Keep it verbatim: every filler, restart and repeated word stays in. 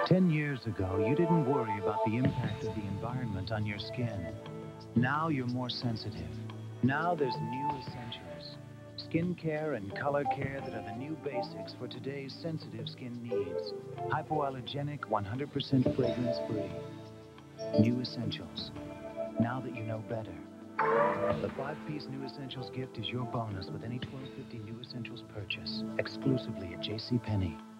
Ten years ago, you didn't worry about the impact of the environment on your skin. Now you're more sensitive. Now there's new essentials. Skin care and color care that are the new basics for today's sensitive skin needs. Hypoallergenic, one hundred percent fragrance-free. New essentials. Now that you know better. The five-piece New Essentials gift is your bonus with any twelve fifty New Essentials purchase, exclusively at JCPenney.